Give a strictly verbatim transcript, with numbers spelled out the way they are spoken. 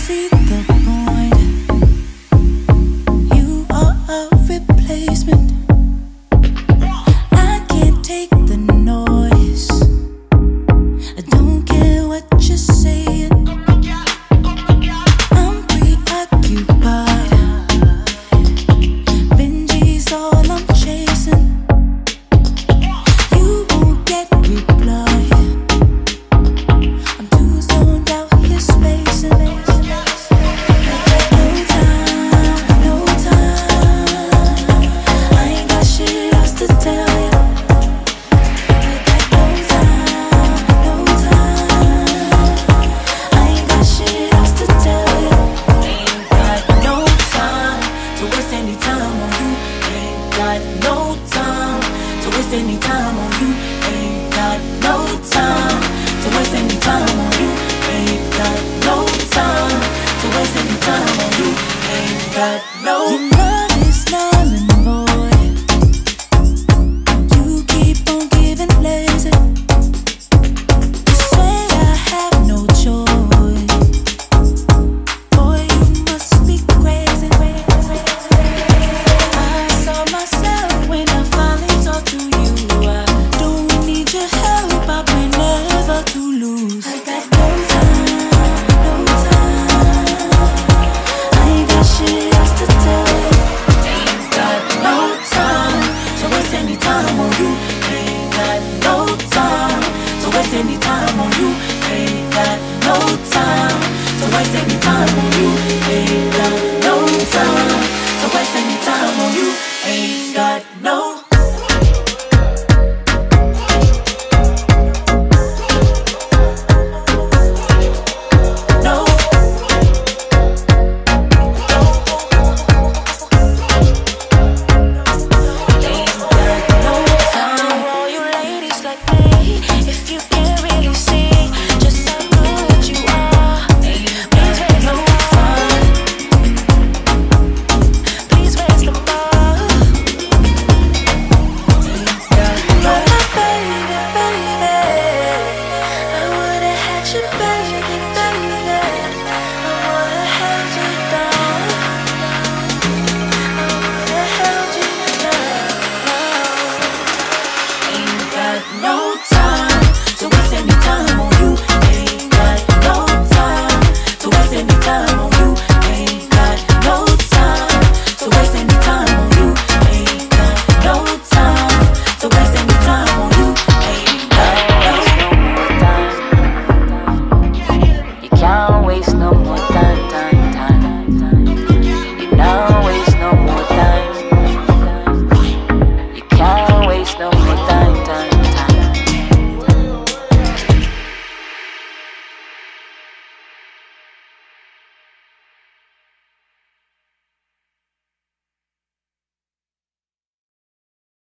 see the point. You are a replacement. I can't take the noise. I don't care what you're saying. I'm preoccupied. Benji's all I'm chasing. You won't get reply. I'm too zoned out here spacing. No time, no time. I ain't got shit else to tell you. No time, no time. I ain't got shit else to tell you. Ain't got no time to waste any time on you. Ain't got no time to waste any time on you. Ain't got no time to waste any time on you. Ain't got no time to waste any time on you. Ain't got